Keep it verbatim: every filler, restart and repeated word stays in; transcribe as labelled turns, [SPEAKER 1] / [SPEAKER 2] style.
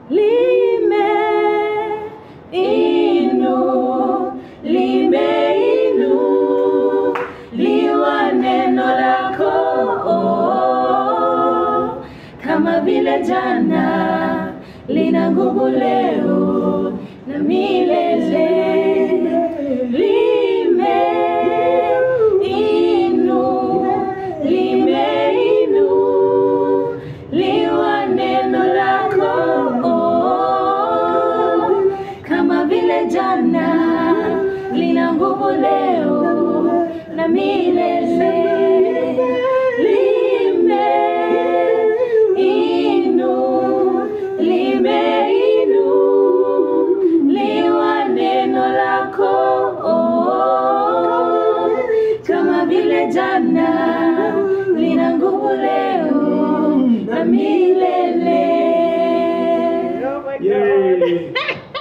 [SPEAKER 1] lime inu, lime inu, liwa neno lako, oh, kama vile jana, lina nguvu leo na milele. Lime inu, lime inu, liwa neno lako, oh, kama vile jana, lina nguvu leo na milele. Lime inu, lime inu, liwa neno lako, oh, kama vile jana, lina nguvu leo na milele.
[SPEAKER 2] Yeah.